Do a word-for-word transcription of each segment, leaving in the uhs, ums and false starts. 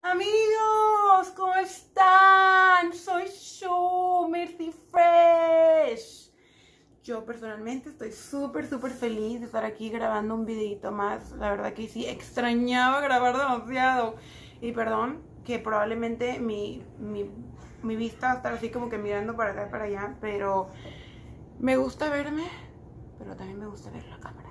Amigos, ¿cómo están? Soy Shu, Mercy Fresh. Yo personalmente estoy súper, súper feliz de estar aquí grabando un videito más. La verdad que sí, extrañaba grabar demasiado. Y perdón, que probablemente mi, mi, mi vista va a estar así como que mirando para acá y para allá. Pero me gusta verme, pero también me gusta ver la cámara.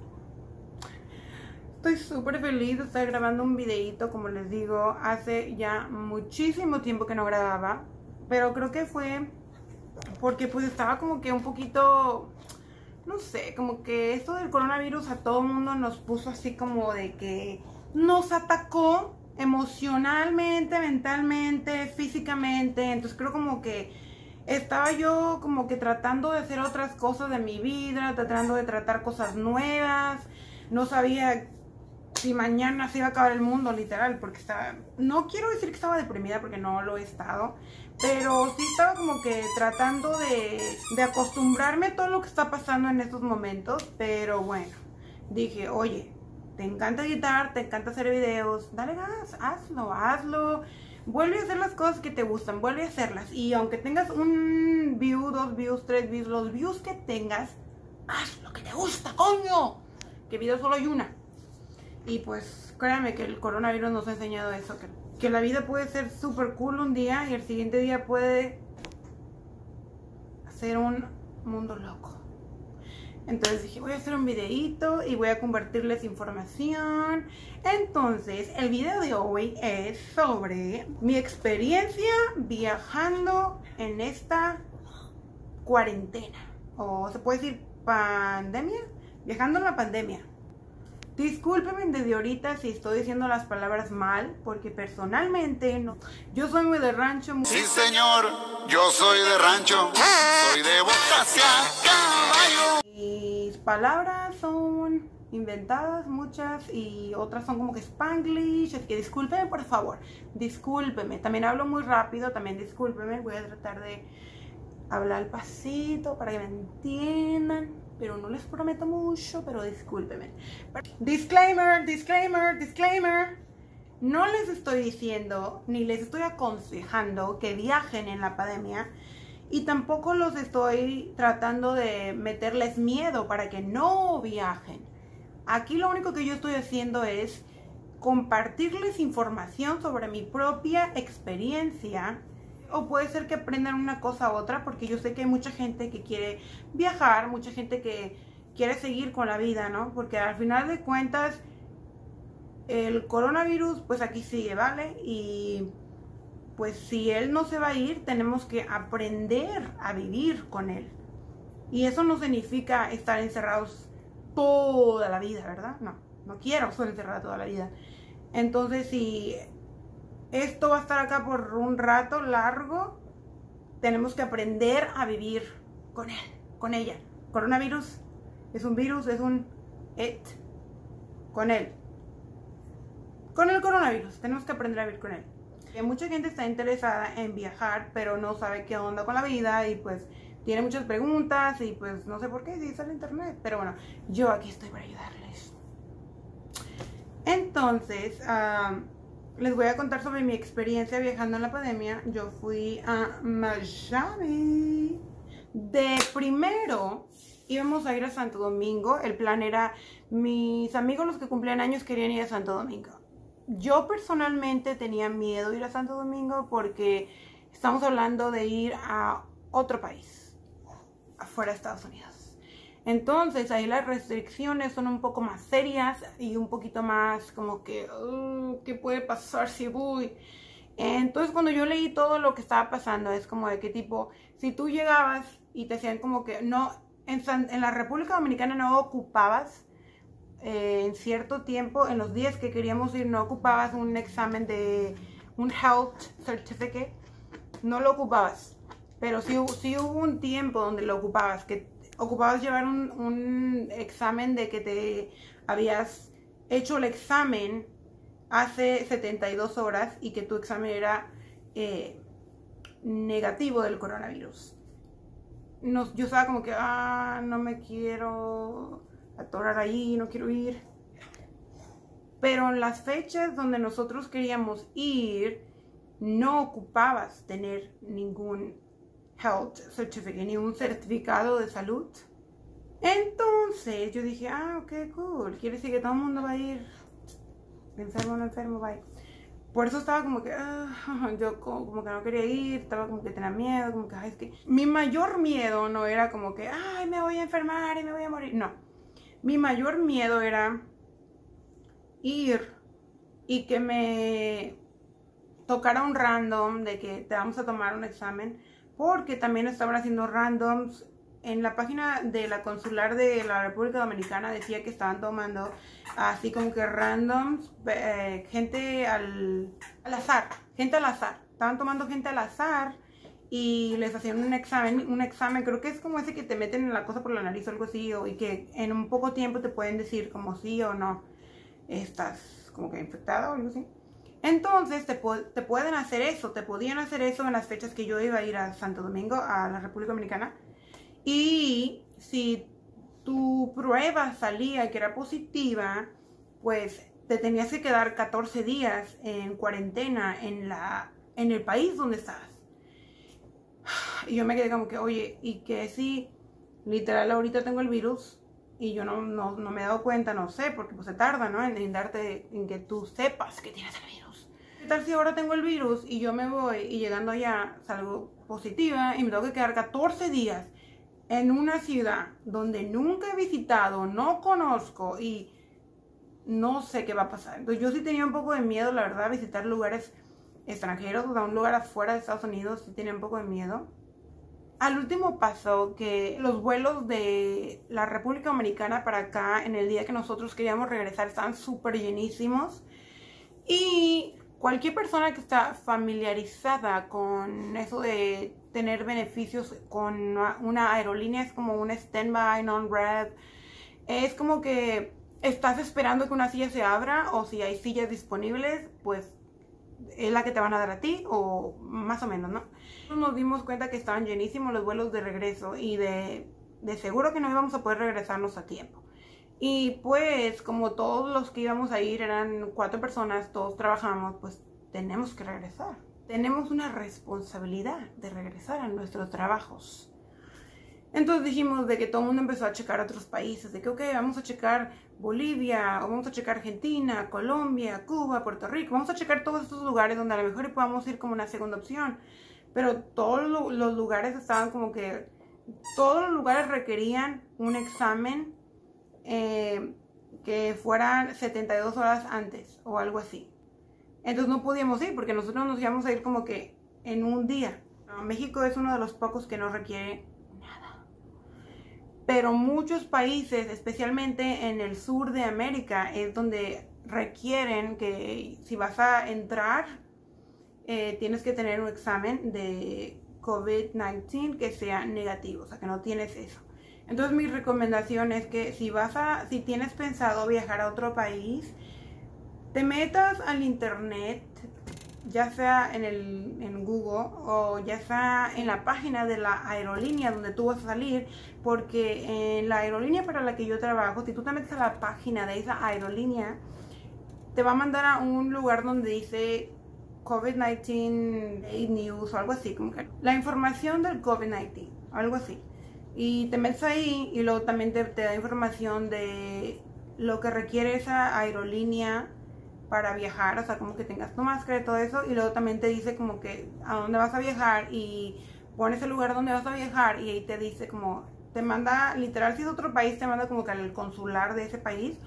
Estoy súper feliz de estar grabando un videito, como les digo, hace ya muchísimo tiempo que no grababa, pero creo que fue porque pues estaba como que un poquito, no sé, como que esto del coronavirus a todo el mundo nos puso así como de que nos atacó emocionalmente, mentalmente, físicamente. Entonces creo como que estaba yo como que tratando de hacer otras cosas de mi vida, tratando de tratar cosas nuevas. No sabía si mañana se iba a acabar el mundo, literal, porque estaba, no quiero decir que estaba deprimida porque no lo he estado, pero sí estaba como que tratando de, de acostumbrarme a todo lo que está pasando en estos momentos. Pero bueno, dije, oye, te encanta editar, te encanta hacer videos, dale gas, hazlo, hazlo, vuelve a hacer las cosas que te gustan, vuelve a hacerlas, y aunque tengas un view, dos views, tres views, los views que tengas, haz lo que te gusta, coño, que video solo hay una. Y pues créanme que el coronavirus nos ha enseñado eso, que, que la vida puede ser súper cool un día y el siguiente día puede ser un mundo loco. Entonces dije, voy a hacer un videito y voy a compartirles información. Entonces el video de hoy es sobre mi experiencia viajando en esta cuarentena, o se puede decir pandemia, viajando en la pandemia. Discúlpenme desde ahorita si estoy diciendo las palabras mal, porque personalmente no. Yo soy muy de rancho. Muy... Sí, señor, yo soy de rancho, soy de boca hacia caballo. Mis palabras son inventadas, muchas, y otras son como que Spanglish, así que discúlpenme, por favor, discúlpenme. También hablo muy rápido, también discúlpenme. Voy a tratar de hablar al pasito para que me entiendan, pero no les prometo mucho, pero discúlpenme. Disclaimer, disclaimer, disclaimer. No les estoy diciendo, ni les estoy aconsejando que viajen en la pandemia, y tampoco los estoy tratando de meterles miedo para que no viajen. Aquí lo único que yo estoy haciendo es compartirles información sobre mi propia experiencia. O puede ser que aprendan una cosa u otra, porque yo sé que hay mucha gente que quiere viajar, mucha gente que quiere seguir con la vida, ¿no? Porque al final de cuentas, el coronavirus, pues aquí sigue, ¿vale? Y pues si él no se va a ir, tenemos que aprender a vivir con él. Y eso no significa estar encerrados toda la vida, ¿verdad? No, no quiero estar encerrada toda la vida. Entonces, si esto va a estar acá por un rato largo, tenemos que aprender a vivir con él, con ella. Coronavirus es un virus, es un it, con él. Con el coronavirus, tenemos que aprender a vivir con él. Que mucha gente está interesada en viajar, pero no sabe qué onda con la vida, y pues tiene muchas preguntas, y pues no sé por qué, si sale internet. Pero bueno, yo aquí estoy para ayudarles. Entonces, um, les voy a contar sobre mi experiencia viajando en la pandemia. Yo fui a Miami. De primero íbamos a ir a Santo Domingo. El plan era, mis amigos los que cumplían años querían ir a Santo Domingo. Yo personalmente tenía miedo de ir a Santo Domingo porque estamos hablando de ir a otro país, afuera de Estados Unidos. Entonces ahí las restricciones son un poco más serias y un poquito más como que, uh, ¿qué puede pasar si voy? Entonces cuando yo leí todo lo que estaba pasando, es como de que tipo, si tú llegabas y te decían como que no, en, San, en la República Dominicana no ocupabas, eh, en cierto tiempo, en los días que queríamos ir, no ocupabas un examen de un health certificate, no lo ocupabas. Pero sí, sí hubo un tiempo donde lo ocupabas, que ocupabas llevar un, un examen de que te habías hecho el examen hace setenta y dos horas y que tu examen era eh, negativo del coronavirus. No, yo estaba como que, ah, no me quiero atorar ahí, no quiero ir. pero en las fechas donde nosotros queríamos ir, no ocupabas tener ningún health certificate, ningún certificado de salud. Entonces yo dije, ah, ok, cool, quiere decir que todo el mundo va a ir enfermo, no enfermo, bye. Por eso estaba como que, uh, yo como, como que no quería ir, estaba como que tenía miedo, como que, ay, es que mi mayor miedo no era como que, ay, me voy a enfermar y me voy a morir, no. Mi mayor miedo era ir y que me tocara un random de que te vamos a tomar un examen, porque también estaban haciendo randoms. En la página de la consular de la República Dominicana decía que estaban tomando así como que randoms, eh, gente al, al azar, gente al azar. Estaban tomando gente al azar y les hacían un examen, un examen, creo que es como ese que te meten en la cosa por la nariz o algo así, o, y que en un poco tiempo te pueden decir como sí o no estás como que infectado o algo así. Entonces te, te pueden hacer eso, te podían hacer eso en las fechas que yo iba a ir a Santo Domingo, a la República Dominicana. Y si tu prueba salía que era positiva, pues te tenías que quedar catorce días en cuarentena en, la, en el país donde estabas. Y yo me quedé como que, oye, ¿y qué si literal ahorita tengo el virus y yo no, no, no me he dado cuenta? No sé, porque pues se tarda, ¿no? En, en darte, en que tú sepas que tienes el virus. ¿Qué tal si ahora tengo el virus y yo me voy y llegando allá salgo positiva y me tengo que quedar catorce días en una ciudad donde nunca he visitado, no conozco y no sé qué va a pasar? Entonces yo sí tenía un poco de miedo, la verdad, a visitar lugares extranjeros, o sea, un lugar afuera de Estados Unidos, sí tenía un poco de miedo. Al último pasó que los vuelos de la República Dominicana para acá, en el día que nosotros queríamos regresar, estaban súper llenísimos. Y cualquier persona que está familiarizada con eso de tener beneficios con una, una aerolínea, es como un standby, non-red, es como que estás esperando que una silla se abra, o si hay sillas disponibles, pues es la que te van a dar a ti, o más o menos, ¿no? Nos dimos cuenta que estaban llenísimos los vuelos de regreso y de, de seguro que no íbamos a poder regresarnos a tiempo. Y pues como todos los que íbamos a ir eran cuatro personas, todos trabajamos, pues tenemos que regresar. Tenemos una responsabilidad de regresar a nuestros trabajos. Entonces dijimos de que todo el mundo empezó a checar otros países, de que ok, vamos a checar Bolivia, o vamos a checar Argentina, Colombia, Cuba, Puerto Rico, vamos a checar todos estos lugares donde a lo mejor podamos ir como una segunda opción. Pero todos los lugares estaban como que, todos los lugares requerían un examen eh, que fueran setenta y dos horas antes o algo así. Entonces no podíamos ir porque nosotros nos íbamos a ir como que en un día. México es uno de los pocos que no requiere nada. Pero muchos países, especialmente en el sur de América, es donde requieren que si vas a entrar, eh, tienes que tener un examen de COVID diecinueve que sea negativo, o sea que no tienes eso. Entonces mi recomendación es que si vas a, si tienes pensado viajar a otro país, te metas al internet, ya sea en, el, en Google o ya sea en la página de la aerolínea donde tú vas a salir, porque en la aerolínea para la que yo trabajo, si tú te metes a la página de esa aerolínea, te va a mandar a un lugar donde dice COVID diecinueve News o algo así, como que la información del COVID diecinueve, algo así. Y te metes ahí y luego también te, te da información de lo que requiere esa aerolínea para viajar, o sea, como que tengas tu máscara y todo eso, y luego también te dice como que a dónde vas a viajar y pones el lugar donde vas a viajar y ahí te dice como, te manda, literal si es otro país, te manda como que al consular de ese país,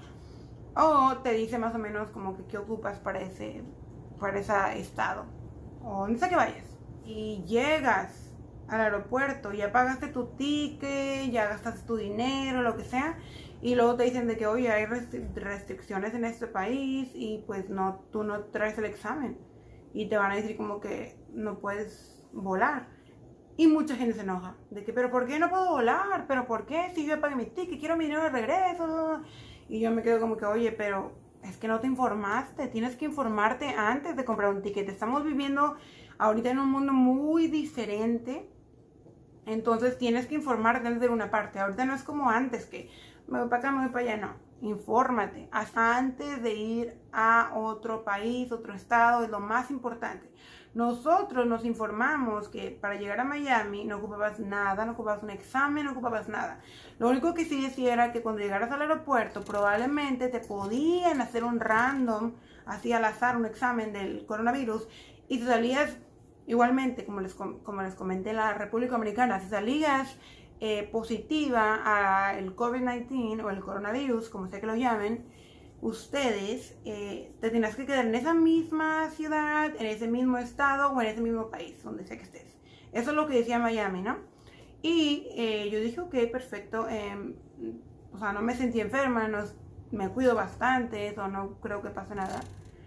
o te dice más o menos como que qué ocupas para ese, para ese estado, o donde sea que vayas. Y llegas al aeropuerto, ya pagaste tu ticket, ya gastaste tu dinero, lo que sea, y luego te dicen de que, oye, hay restricciones en este país y pues no, tú no traes el examen. Y te van a decir como que no puedes volar. Y mucha gente se enoja. De que, pero ¿por qué no puedo volar? ¿Pero por qué? Si yo ya pagué mi ticket, quiero mi dinero de regreso. Y yo me quedo como que, oye, pero es que no te informaste. Tienes que informarte antes de comprar un ticket. Estamos viviendo ahorita en un mundo muy diferente. Entonces tienes que informarte antes de una parte. Ahorita no es como antes que me voy para acá, me voy para allá, no. infórmate. Hasta antes de ir a otro país, otro estado, es lo más importante. Nosotros nos informamos que para llegar a Miami no ocupabas nada, no ocupabas un examen, no ocupabas nada. Lo único que sí decía era que cuando llegaras al aeropuerto probablemente te podían hacer un random, así al azar, un examen del coronavirus, y si salías igualmente, como les, como les comenté en la República Dominicana, si salías eh, positiva al COVID diecinueve o el coronavirus, como sea que lo llamen, ustedes eh, te tendrás que quedar en esa misma ciudad, en ese mismo estado o en ese mismo país, donde sea que estés. Eso es lo que decía Miami, ¿no? Y eh, yo dije, ok, perfecto. Eh, o sea, no me sentí enferma, no, me cuido bastante, eso no creo que pase nada.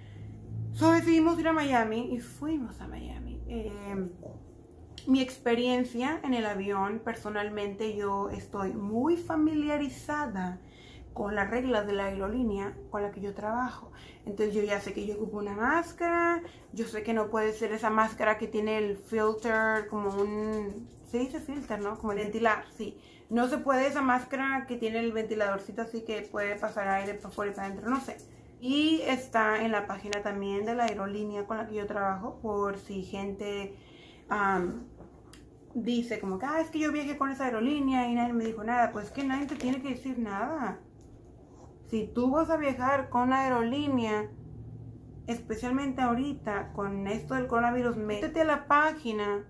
So decidimos ir a Miami y fuimos a Miami. Eh, mi experiencia en el avión, personalmente yo estoy muy familiarizada con las reglas de la aerolínea con la que yo trabajo. Entonces yo ya sé que yo ocupo una máscara, yo sé que no puede ser esa máscara que tiene el filter, como un... se dice filter, ¿no? Como el ventilar, sí. No se puede esa máscara que tiene el ventiladorcito así que puede pasar aire para afuera y para adentro, no sé. Y está en la página también de la aerolínea con la que yo trabajo, por si gente um, dice como que, ah, es que yo viajé con esa aerolínea y nadie me dijo nada. Pues que nadie te tiene que decir nada. Si tú vas a viajar con la aerolínea, especialmente ahorita con esto del coronavirus, métete a la página,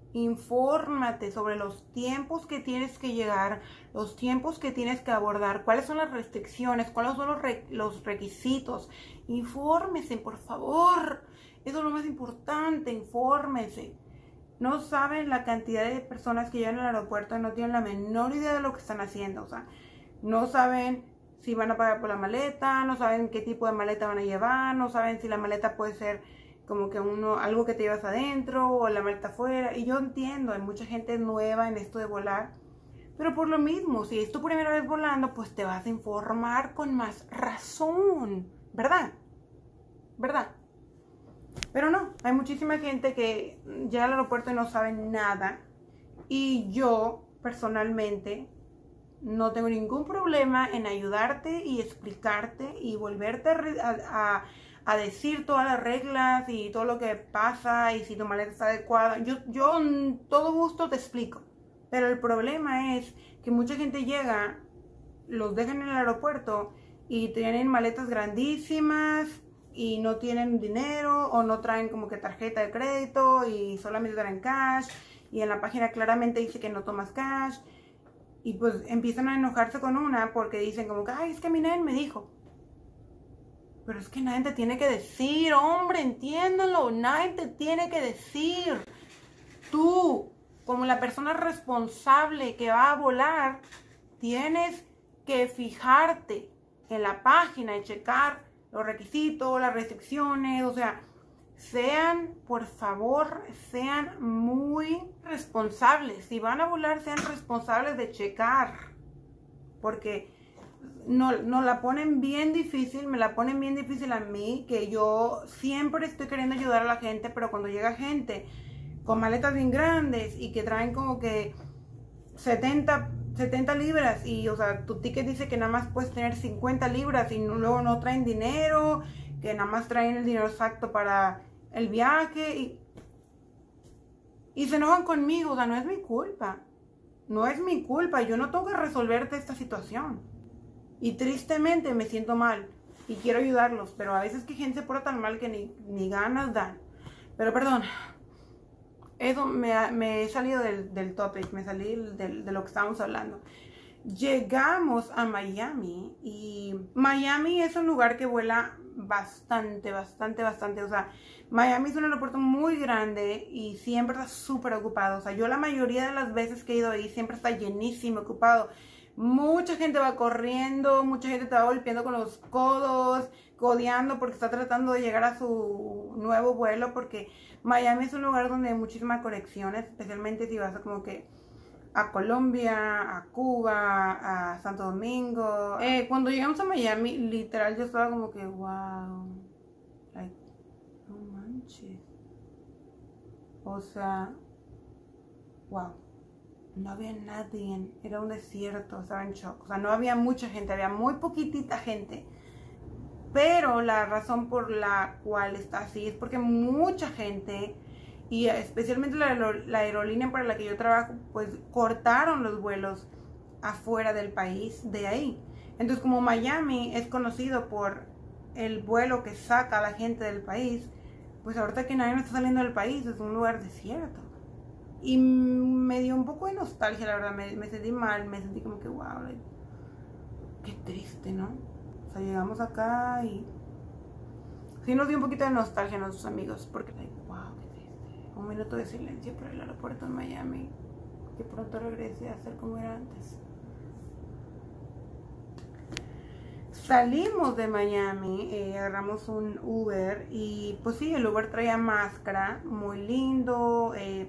infórmate sobre los tiempos que tienes que llegar, los tiempos que tienes que abordar, cuáles son las restricciones, cuáles son los, re los requisitos. Infórmese, por favor. Eso es lo más importante, infórmese. No saben la cantidad de personas que llegan al aeropuerto y no tienen la menor idea de lo que están haciendo. O sea, no saben si van a pagar por la maleta, no saben qué tipo de maleta van a llevar, no saben si la maleta puede ser como que uno, algo que te llevas adentro o la maleta afuera. Y yo entiendo, hay mucha gente nueva en esto de volar, pero por lo mismo, si es tu primera vez volando, pues te vas a informar con más razón, ¿verdad? ¿Verdad? Pero no, hay muchísima gente que llega al aeropuerto y no sabe nada. Y yo, personalmente, no tengo ningún problema en ayudarte y explicarte y volverte a, a, a decir todas las reglas y todo lo que pasa y si tu maleta está adecuada. Yo, yo en todo gusto te explico. Pero el problema es que mucha gente llega, los dejan en el aeropuerto y tienen maletas grandísimas y no tienen dinero o no traen como que tarjeta de crédito y solamente traen cash. Y en la página claramente dice que no tomas cash. Y pues empiezan a enojarse con una porque dicen como que, ay, es que a mí nadie me dijo. Pero es que nadie te tiene que decir, hombre, entiéndalo, nadie te tiene que decir. Tú, como la persona responsable que va a volar, tienes que fijarte en la página y checar los requisitos, las restricciones, o sea, sean, por favor, sean muy responsables. Si van a volar, sean responsables de checar. Porque no, no la ponen bien difícil, me la ponen bien difícil a mí, que yo siempre estoy queriendo ayudar a la gente, pero cuando llega gente con maletas bien grandes y que traen como que setenta, setenta libras y, o sea, tu ticket dice que nada más puedes tener cincuenta libras y no, luego no traen dinero, que nada más traen el dinero exacto para el viaje y, y se enojan conmigo. O sea, no es mi culpa, no es mi culpa, yo no tengo que resolverte esta situación y tristemente me siento mal y quiero ayudarlos, pero a veces que gente se porta tan mal que ni, ni ganas dan. Pero perdón, eso me, me he salido del, del topic, me salí del, de lo que estábamos hablando. Llegamos a Miami y Miami es un lugar que vuela bastante, bastante, bastante. O sea, Miami es un aeropuerto muy grande y siempre está súper ocupado. O sea, yo la mayoría de las veces que he ido ahí siempre está llenísimo, ocupado. Mucha gente va corriendo, mucha gente te va golpeando con los codos, codeando porque está tratando de llegar a su nuevo vuelo, porque Miami es un lugar donde hay muchísimas conexiones, especialmente si vas a como que a Colombia, a Cuba, a Santo Domingo. Eh, cuando llegamos a Miami, literal yo estaba como que, wow, like, no manches. O sea, wow. no había nadie, era un desierto, estaba en shock. O sea, no había mucha gente, había muy poquitita gente. Pero la razón por la cual está así es porque mucha gente, y especialmente la, la aerolínea para la que yo trabajo, pues cortaron los vuelos afuera del país de ahí. Entonces, como Miami es conocido por el vuelo que saca a la gente del país, pues ahorita que nadie está saliendo del país, es un lugar desierto. Y me dio un poco de nostalgia, la verdad, me, me sentí mal, me sentí como que wow, like, qué triste, ¿no? O sea, llegamos acá y sí nos dio un poquito de nostalgia a nuestros amigos, porque like, wow, qué triste. Un minuto de silencio por el aeropuerto en Miami, que pronto regrese a ser como era antes. Salimos de Miami, eh, agarramos un Uber y pues sí, el Uber traía máscara, muy lindo, eh,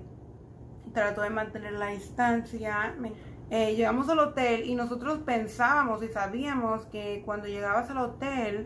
trató de mantener la distancia. Eh, llegamos al hotel y nosotros pensábamos y sabíamos que cuando llegabas al hotel,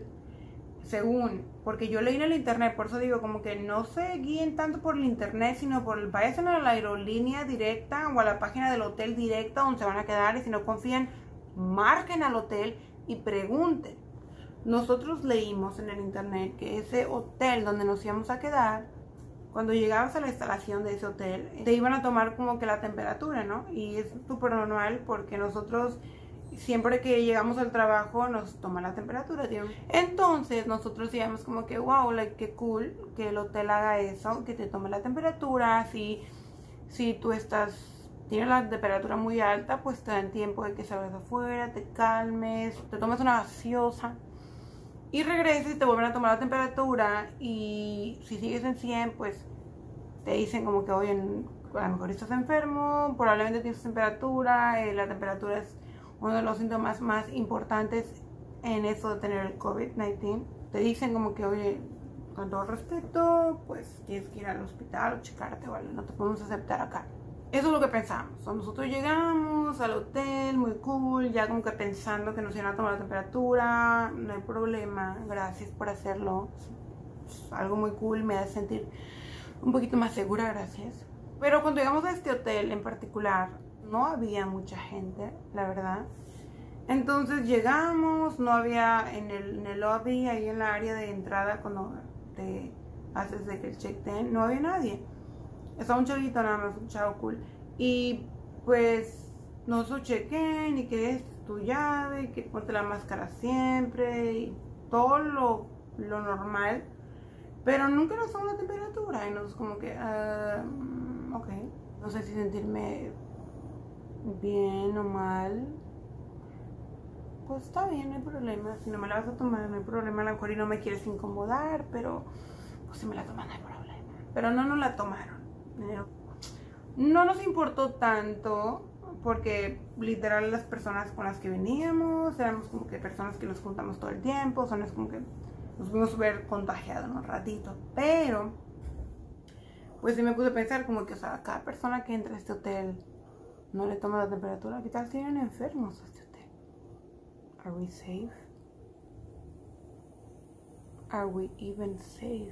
según, porque yo leí en el internet, por eso digo como que no se guíen tanto por el internet, sino por el, vayan a la aerolínea directa o a la página del hotel directa donde se van a quedar, y si no confían, marquen al hotel y pregunten. Nosotros leímos en el internet que ese hotel donde nos íbamos a quedar, cuando llegabas a la instalación de ese hotel, te iban a tomar como que la temperatura, ¿no? Y es súper normal porque nosotros, siempre que llegamos al trabajo, nos toman la temperatura, tío. Entonces, nosotros íbamos como que, wow, like, qué cool que el hotel haga eso, que te tome la temperatura. Si, si tú estás, tienes la temperatura muy alta, pues te dan tiempo de que salgas afuera, te calmes, te tomes una gaseosa y regreses y te vuelven a tomar la temperatura. Y si sigues en cien, pues te dicen como que, oye, a lo mejor estás enfermo, probablemente tienes temperatura. Eh, la temperatura es uno de los síntomas más importantes en eso de tener el COVID diecinueve. Te dicen como que, oye, con todo respeto, pues tienes que ir al hospital o checarte, ¿vale? No te podemos aceptar acá. Eso es lo que pensamos. Nosotros llegamos al hotel, muy cool, ya como que pensando que nos iban a tomar la temperatura. No hay problema, gracias por hacerlo. Es algo muy cool, me hace sentir un poquito más segura, gracias. Pero cuando llegamos a este hotel en particular, no había mucha gente, la verdad. Entonces llegamos, no había en el, en el lobby, ahí en la área de entrada, cuando te haces de que el check-in, no había nadie. Estaba un chavito nada más, un chavo cool. Y pues nosotros check-in y que es tu llave, que ponte la máscara siempre y todo lo, lo normal. Pero nunca nos tomó la temperatura y nosotros como que, uh, ok, no sé si sentirme bien o mal. Pues está bien, no hay problema. Si no me la vas a tomar, no hay problema. A lo mejor y no me quieres incomodar, pero pues si me la toman, no hay problema. Pero no nos la tomaron. No nos importó tanto porque literal las personas con las que veníamos éramos como que personas que nos juntamos todo el tiempo, o sea, no es como que nos fuimos ver contagiados un ratito. Pero pues sí me puse a pensar como que, o sea, cada persona que entra a este hotel no le toma la temperatura. ¿Qué tal si vienen enfermos a este hotel? Are we safe? Are we even safe?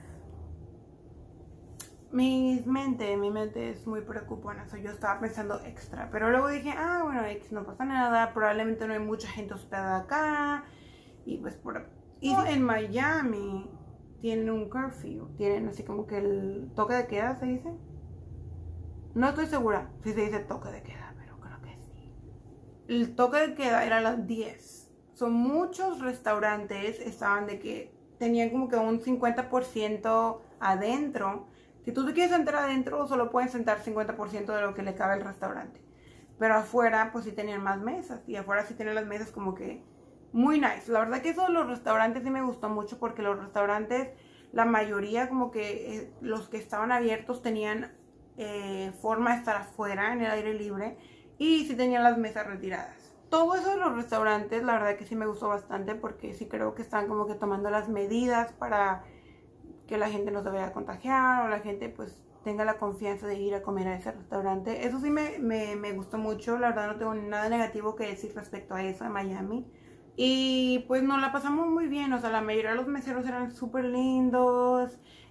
Mi mente, mi mente es muy preocupona, so yo estaba pensando extra, pero luego dije, ah, bueno, no pasa nada, probablemente no hay mucha gente hospedada acá, y pues por... Y en Miami tienen un curfew, tienen así como que el toque de queda, ¿se dice? No estoy segura si se dice toque de queda, pero creo que sí. El toque de queda era a las diez. Son muchos restaurantes, estaban de que tenían como que un cincuenta por ciento adentro. Si tú te quieres sentar adentro, solo pueden sentar cincuenta por ciento de lo que le cabe al restaurante. Pero afuera, pues sí tenían más mesas. Y afuera sí tenían las mesas como que muy nice. La verdad que eso de los restaurantes sí me gustó mucho, porque los restaurantes, la mayoría como que eh, los que estaban abiertos tenían eh, forma de estar afuera en el aire libre. Y sí tenían las mesas retiradas. Todo eso de los restaurantes, la verdad que sí me gustó bastante, porque sí creo que están como que tomando las medidas para que la gente no se vaya a contagiar, o la gente pues tenga la confianza de ir a comer a ese restaurante. Eso sí me, me, me gustó mucho, la verdad no tengo nada negativo que decir respecto a eso en Miami. Y pues nos la pasamos muy bien, o sea, la mayoría de los meseros eran súper lindos,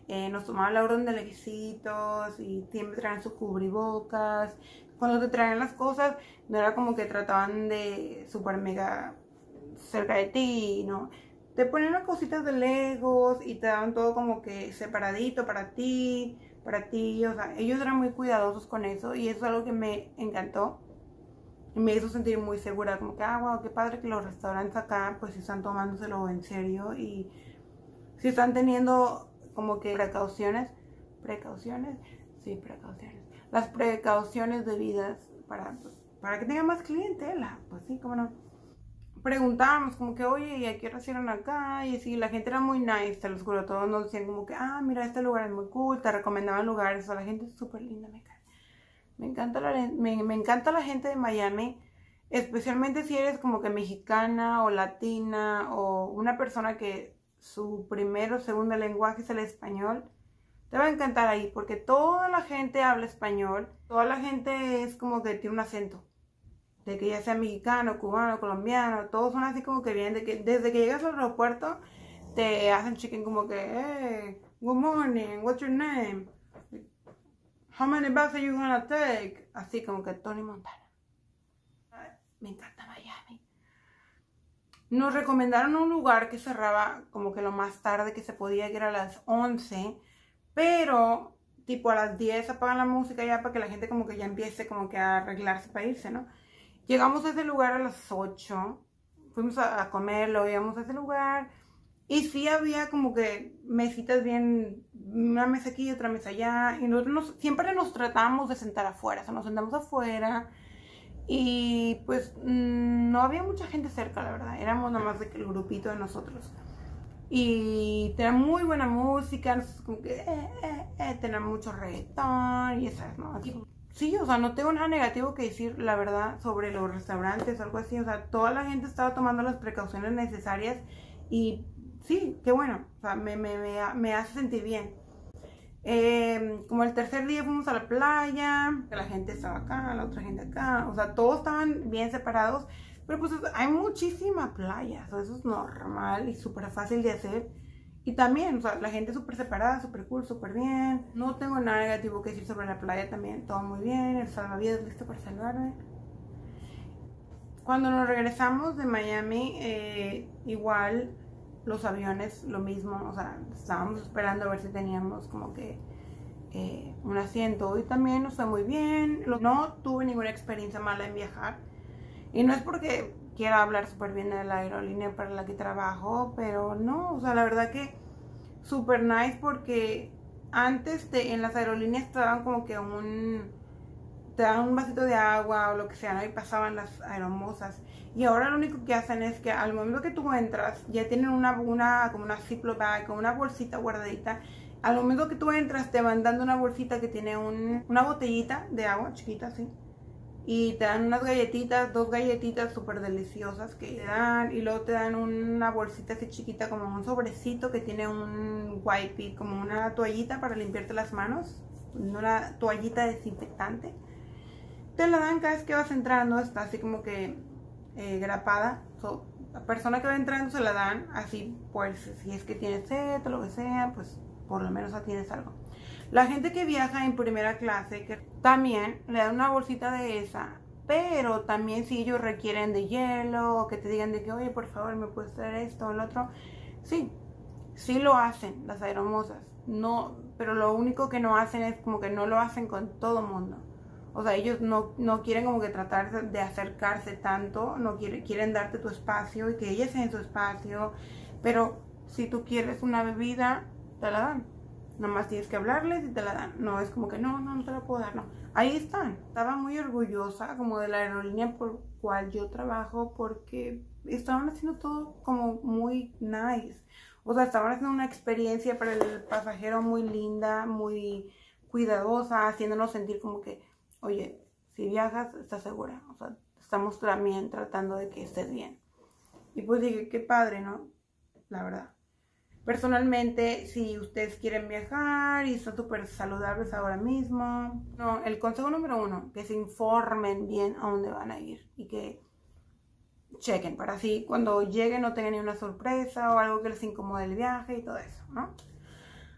eh, nos tomaban la orden de lejecitos y siempre traían sus cubrebocas. Cuando te traían las cosas, no era como que trataban de super mega cerca de ti, ¿no? Te ponían las cositas de Legos y te daban todo como que separadito para ti, para ti, o sea, ellos eran muy cuidadosos con eso y eso es algo que me encantó. Y me hizo sentir muy segura, como que, ah, wow, qué padre que los restaurantes acá, pues, están tomándoselo en serio y si están teniendo como que precauciones, precauciones, sí, precauciones, las precauciones debidas para, pues, para que tenga más clientela, pues sí, cómo no. Preguntábamos como que, oye, ¿y a qué hora cierran acá? Y sí, la gente era muy nice, te lo juro, todos nos decían como que, ah, mira, este lugar es muy cool, te recomendaban lugares, o sea, la gente es súper linda, me cae. Me encanta, la, me, me encanta la gente de Miami, especialmente si eres como que mexicana o latina o una persona que su primer o segundo lenguaje es el español. Te va a encantar ahí porque toda la gente habla español, toda la gente es como que tiene un acento, de que ya sea mexicano, cubano, colombiano, todos son así como que vienen, de que desde que llegas al aeropuerto te hacen chicken como que, hey, good morning, what's your name? How many bags are you gonna take? Así como que Tony Montana. Me encanta Miami. Nos recomendaron un lugar que cerraba como que lo más tarde que se podía, que era a las once. Pero tipo a las diez apagan la música ya para que la gente como que ya empiece como que a arreglarse para irse, ¿no? Llegamos a ese lugar a las ocho. Fuimos a, a comerlo, íbamos a ese lugar. Y sí había como que mesitas bien, una mesa aquí y otra mesa allá. Y nosotros nos, siempre nos tratamos de sentar afuera, o sea, nos sentamos afuera. Y pues mmm, no había mucha gente cerca, la verdad. Éramos nada más de que el grupito de nosotros. Y tenía muy buena música, no sé, como que eh, eh, eh, tenía mucho reggaetón y esas, ¿no? Así, sí, o sea, no tengo nada negativo que decir, la verdad, sobre los restaurantes o algo así. O sea, toda la gente estaba tomando las precauciones necesarias y sí, qué bueno, o sea, me, me, me, me hace sentir bien. Eh, como el tercer día fuimos a la playa, la gente estaba acá, la otra gente acá, o sea, todos estaban bien separados, pero pues hay muchísima playa, o sea, eso es normal y súper fácil de hacer. Y también, o sea, la gente súper separada, súper cool, súper bien. No tengo nada negativo que decir sobre la playa también, todo muy bien, el salvavidas listo para salvarme. Cuando nos regresamos de Miami, eh, igual los aviones, lo mismo, o sea, estábamos esperando a ver si teníamos como que eh, un asiento y también nos fue muy bien. No tuve ninguna experiencia mala en viajar y no es porque quiera hablar súper bien de la aerolínea para la que trabajo, pero no, o sea, la verdad que súper nice porque antes de, en las aerolíneas te daban como que un, te daban un vasito de agua o lo que sea, ¿no? Y pasaban las aeromosas. Y ahora lo único que hacen es que al momento que tú entras, ya tienen una, una como una Ziploc bag, como una bolsita guardadita. Al momento que tú entras, te van dando una bolsita que tiene un, una botellita de agua chiquita, así. Y te dan unas galletitas, dos galletitas súper deliciosas que te dan. Y luego te dan una bolsita así chiquita, como un sobrecito que tiene un wipey, como una toallita para limpiarte las manos. Una toallita desinfectante. Te la dan cada vez que vas entrando, está así como que eh, grapada. So, la persona que va entrando se la dan así, pues si es que tienes sed o lo que sea, pues por lo menos ya tienes algo. La gente que viaja en primera clase, que también le dan una bolsita de esa, pero también si ellos requieren de hielo o que te digan de que, oye, por favor, ¿me puedes traer esto o el otro? Sí, sí lo hacen las aeromosas, no, pero lo único que no hacen es como que no lo hacen con todo mundo. O sea, ellos no, no quieren como que tratar de acercarse tanto, no quieren, quieren darte tu espacio y que ellas sean su espacio. Pero si tú quieres una bebida, te la dan. Nada más tienes que hablarles y te la dan. No es como que no, no, no te la puedo dar, no. Ahí están. Estaba muy orgullosa como de la aerolínea por cual yo trabajo porque estaban haciendo todo como muy nice. O sea, estaban haciendo una experiencia para el pasajero muy linda, muy cuidadosa, haciéndonos sentir como que, oye, si viajas, estás segura. O sea, estamos también tratando de que estés bien. Y pues dije, qué padre, ¿no? La verdad. Personalmente, si ustedes quieren viajar y son súper saludables ahora mismo, no, el consejo número uno, que se informen bien a dónde van a ir y que chequen para así cuando lleguen no tengan ni una sorpresa o algo que les incomode el viaje y todo eso, ¿no?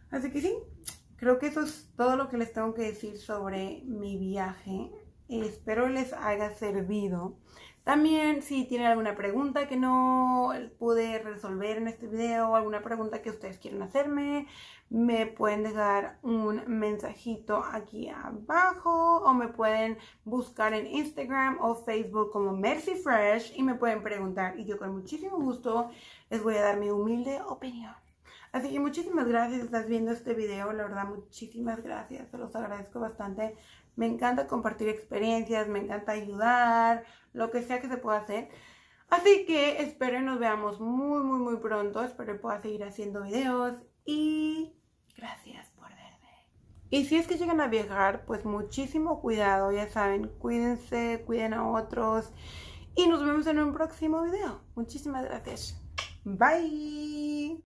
Así que sí, creo que eso es todo lo que les tengo que decir sobre mi viaje. Espero les haya servido. También si tienen alguna pregunta que no pude resolver en este video o alguna pregunta que ustedes quieren hacerme, me pueden dejar un mensajito aquí abajo o me pueden buscar en Instagram o Facebook como Mercy Fresh y me pueden preguntar y yo con muchísimo gusto les voy a dar mi humilde opinión. Así que muchísimas gracias si estás viendo este video, la verdad muchísimas gracias, se los agradezco bastante. Me encanta compartir experiencias, me encanta ayudar, lo que sea que se pueda hacer. Así que espero y nos veamos muy muy muy pronto, espero que pueda seguir haciendo videos y gracias por verme. Y si es que llegan a viajar, pues muchísimo cuidado, ya saben, cuídense, cuiden a otros y nos vemos en un próximo video. Muchísimas gracias. Bye.